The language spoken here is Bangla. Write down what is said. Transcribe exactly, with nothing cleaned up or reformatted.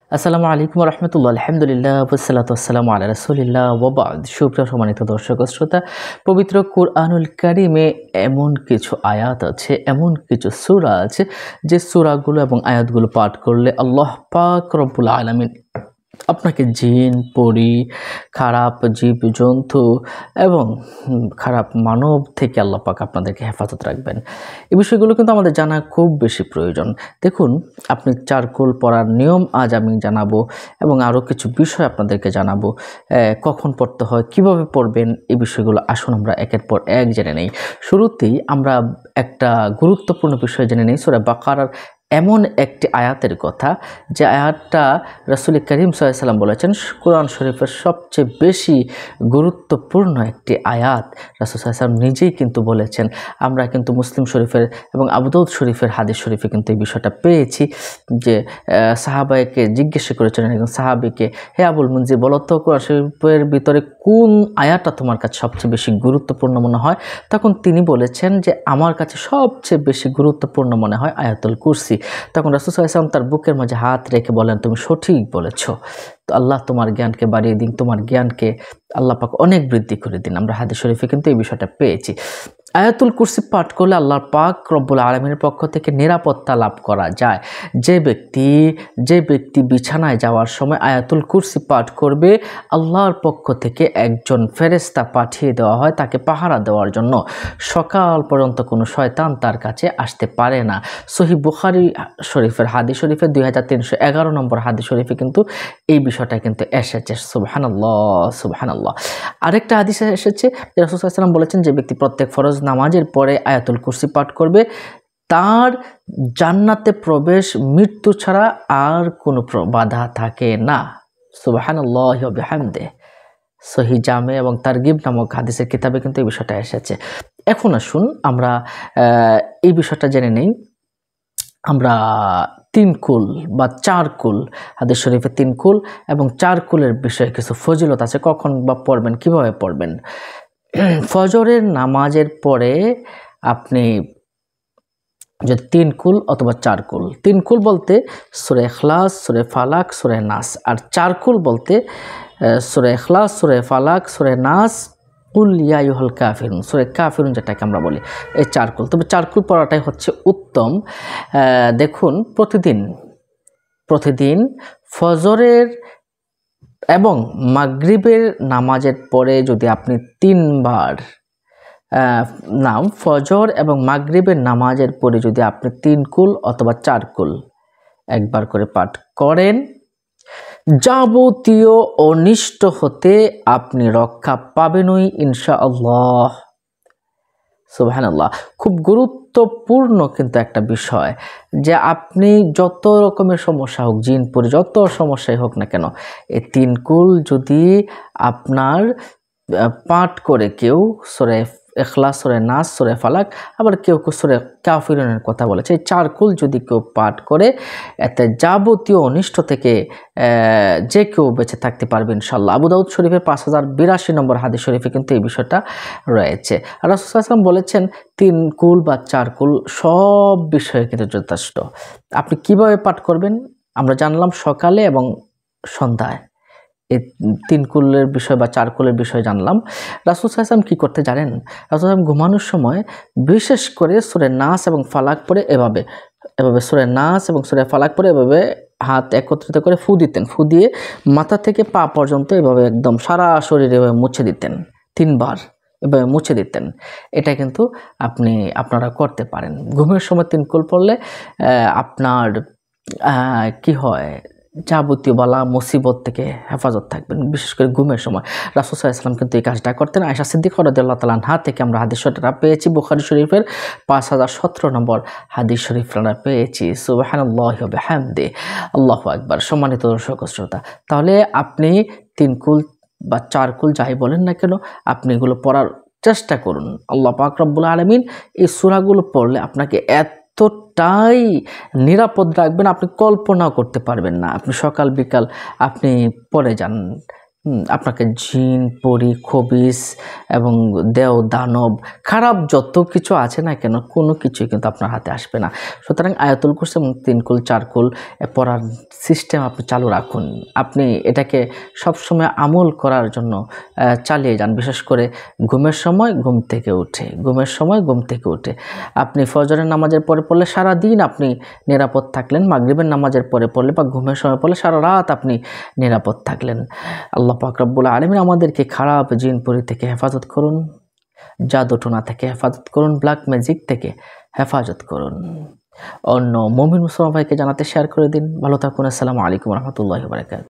আসসালামু আলাইকুম ওয়া রাহমাতুল্লাহ। আলহামদুলিল্লাহ ওয়াসসালাতু ওয়াসসালামু আলা রাসূলিল্লাহ ওয়া বা'দ। সুপ্রিয় সম্মানিত দর্শক ও শ্রোতা, পবিত্র কুরআনুল কারীমে এমন কিছু আয়াত আছে, এমন কিছু সূরা আছে যে সূরাগুলো এবং আয়াতগুলো পাঠ করলে আল্লাহ পাক রব্বুল আলামিন আপনাকে জিন, পরী, খারাপ জীবজন্তু এবং খারাপ মানব থেকে আল্লাহ পাক আপনাদেরকে হেফাজত রাখবেন। এই বিষয়গুলো কিন্তু আমাদের জানা খুব বেশি প্রয়োজন। দেখুন, আপনি চারকুল পড়ার নিয়ম আজ আমি জানাবো এবং আরও কিছু বিষয় আপনাদেরকে জানাবো। কখন পড়তে হয়, কিভাবে পড়বেন, এই বিষয়গুলো আসুন আমরা একের পর এক জেনে নেই। শুরুতেই আমরা একটা গুরুত্বপূর্ণ বিষয় জেনে নেই সূরা বাকারার এমন একটি আয়াতের কথা, যে আয়াতটা রাসূল করিম সাল্লাল্লাহু আলাইহি ওয়াসাল্লাম বলেছেন কোরআন শরীফের সবচেয়ে বেশি গুরুত্বপূর্ণ একটি আয়াত। রাসূল সাল্লাল্লাহু আলাইহি ওয়াসাল্লাম নিজেই কিন্তু বলেছেন। আমরা কিন্তু মুসলিম শরীফের এবং আবু দাউদ শরীফের হাদিস শরীফে কিন্তু এই বিষয়টা পেয়েছি যে সাহাবাকে জিজ্ঞেস করেছিলেন একজন সাহাবীকে, হে আবুল মুনজির, বলো তো কোরআন শরীফের ভিতরে কোন আয়াতটা তোমার কাছে সবচেয়ে বেশি গুরুত্বপূর্ণ মনে হয়? তখন তিনি বলেছেন যে আমার কাছে সবচেয়ে বেশি গুরুত্বপূর্ণ মনে হয় আয়াতুল কুরসি। তখন রাসূল সাল্লাল্লাহু আলাইহি ওয়াসাল্লাম তার বুকের মাঝে হাত রেখে বলেন, তুমি সঠিক বলেছ। তো আল্লাহ তোমার জ্ঞানকে বাড়িয়ে দিন, তোমার জ্ঞানকে আল্লাহ পাক অনেক বৃদ্ধি করে দিন। আমরা হাদিস শরীফে কিন্তু এই বিষয়টা পেয়েছি। আয়াতুল কুরসি পাঠ করলে আল্লাহর পাক রব্বুল আলামিনের পক্ষ থেকে নিরাপত্তা লাভ করা যায়। যে ব্যক্তি যে ব্যক্তি বিছানায় যাওয়ার সময় আয়াতুল কুরসি পাঠ করবে, আল্লাহর পক্ষ থেকে একজন ফেরেশতা পাঠিয়ে দেওয়া হয় তাকে পাহারা দেওয়ার জন্য। সকাল পর্যন্ত কোনো শয়তান তার কাছে আসতে পারে না। সহিহ বুখারী শরীফের হাদিস শরীফের দুই হাজার তিনশো এগারো নম্বর হাদিস শরীফে কিন্তু এই বিষয়টা কিন্তু এসেছে। সুবহানাল্লাহ সুবহানাল্লাহ। আরেকটা হাদিসে এসেছে যে রাসূল সাল্লাল্লাহু আলাইহি ওয়াসাল্লাম বলেছেন, যে ব্যক্তি প্রত্যেক ফরজ নামাজের পরে আয়াতুল কুরসি পাঠ করবে, তার জান্নাতে প্রবেশ মৃত্যু ছাড়া আর কোনো বাধা থাকে না। সুবহানাল্লাহি ওয়া বিহামদিহি। সহিহ জামে এবং তারগিব নামক হাদিসের কিতাবে কিন্তু এই বিষয়টা এসেছে। এখন আসুন আমরা এই বিষয়টা জেনে নেই। আমরা তিন কুল বা চার কুল, হাদিস শরীফে তিন কুল এবং চার কুলের বিষয়ে কিছু ফজিলত আছে। কখন বা পড়বেন, কিভাবে পড়বেন? ফজরের নামাজের পরে আপনি যদি তিন কুল অথবা চার কুল, তিন কুল বলতে সূরা ইখলাস, সূরা ফালাক, সূরা নাস, আর চার কুল বলতে সূরা ইখলাস, সূরা ফালাক, সূরা নাস, কুল ইয়া আইয়ুহাল কাফিরুন, সূরা কাফিরুন যেটাকে আমরা বলি, এই চার কুল। তবে চার কুল পড়াটাই হচ্ছে উত্তম। দেখুন, প্রতিদিন প্রতিদিন ফজরের এবং মাগরিবের নামাজের পরে যদি আপনি তিনবার নাম ফজর এবং মাগরিবের নামাজের পরে যদি আপনি তিন কুল অথবা চার কুল একবার করে পাঠ করেন, যাবতীয় অনিষ্ট হতে আপনি রক্ষা পাবেনই ইনশাআল্লাহ। সুবহানাল্লাহ। খুব গুরুত্বপূর্ণ কিন্তু একটা বিষয়, যে আপনি যত রকমের সমস্যা হোক, জিন পরি যত সমস্যাই হোক না কেন, এই তিন কুল যদি আপনার পাঠ করে কেউ সূরা ইখলাস, সূরা নাস, সূরা ফালাক, আবার কেউ কেউ সূরা কাফিরুনের কথা বলেছে, এই চার কুল যদি কেউ পাঠ করে, এতে যাবতীয় অনিষ্ট থেকে যে কেউ বেঁচে থাকতে পারবে ইনশাআল্লাহ। আবু দাউদ শরীফের পাঁচ হাজার বিরাশি নম্বর হাদিস শরীফে কিন্তু এই বিষয়টা রয়েছে। আর রাসূল সাল্লাল্লাহু আলাইহি ওয়াসাল্লাম বলেছেন তিন কুল বা চার কুল সব বিষয়ে কিন্তু যথেষ্ট। আপনি কিভাবে পাঠ করবেন আমরা জানলাম, সকালে এবং সন্ধ্যায়। এই তিন কুলের বিষয় বা চার কুলের বিষয় জানলাম। রাসূল সাল্লাল্লাহু আলাইহি ওয়াসাল্লাম কী করতে জানেন? রাসূল সাল্লাল্লাহু আলাইহি ওয়াসাল্লাম ঘুমানোর সময় বিশেষ করে সূরা নাস এবং ফালাক পড়ে এভাবে এভাবে সূরা নাস এবং সূরা ফালাক পড়ে এভাবে হাত একত্রিত করে ফু দিতেন। ফু দিয়ে মাথা থেকে পা পর্যন্ত এভাবে একদম সারা শরীরে এভাবে মুছে দিতেন, তিনবার এভাবে মুছে দিতেন। এটা কিন্তু আপনি আপনারা করতে পারেন। ঘুমের সময় তিন কুল পড়লে আপনার কি হয়, যাবতীয় বালা মুসিবত থেকে হেফাজত থাকবেন, বিশেষ করে ঘুমের সময়। রাসূল সাল্লাল্লাহু আলাইহি ওয়াসাল্লাম কিন্তু এই কাজটা করতেন। আয়েশা সিদ্দিকা রাদিয়াল্লাহু তাআলা আনহা থেকে আমরা হাদিসটা পেয়েছি, বুখারী শরীফের পাঁচ হাজার সতেরো নম্বর হাদিস শরীফ আমরা পেয়েছি। সুবহানাল্লাহি ওয়া বিহামদিহি, আল্লাহু আকবার। সম্মানিত দর্শক ও শ্রোতা, তাহলে আপনি তিন কুল বা চার কুল যাই বলেন না কেন, আপনি এগুলো পড়ার চেষ্টা করুন। আল্লাহ পাক রব্বুল আলামিন এই সূরাগুলো পড়লে আপনাকে এত এতটাই নিরাপদ রাখবেন, আপনি কল্পনাও করতে পারবেন না। আপনি সকাল বিকাল আপনি পড়ে যান, হুম, আপনাকে জিন, পরী, খবিস এবং দেও, দানব, খারাপ যত কিছু আছে না কেন কোনো কিছুই কিন্তু আপনার হাতে আসবে না। সুতরাং আয়াতুল কুরসি এবং তিন কুল, চার কুল এ পড়ার সিস্টেম আপনি চালু রাখুন। আপনি এটাকে সবসময় আমল করার জন্য অ্যা চালিয়ে যান। বিশেষ করে ঘুমের সময় ঘুম থেকে উঠে, ঘুমের সময় ঘুম থেকে উঠে। আপনি ফজরের নামাজের পরে পড়লে সারাদিন আপনি নিরাপদ থাকলেন। মাগরিবের নামাজের পরে পড়লে বা ঘুমের সময় পড়লে সারা রাত আপনি নিরাপদ থাকলেন। আল্লাহ পাক রব্বুল আলামিন আমাদেরকে খারাপ জিন পরি থেকে হেফাজত করুন, জাদুটোনা থেকে হেফাজত করুন, ব্ল্যাক ম্যাজিক থেকে হেফাজত করুন। অন্য মুমিন মুসলমান ভাইকে জানাতে শেয়ার করে দিন। ভালো থাকুন। আসসালামু আলাইকুম ওয়া রাহমাতুল্লাহি ওয়া বারাকাতুহু।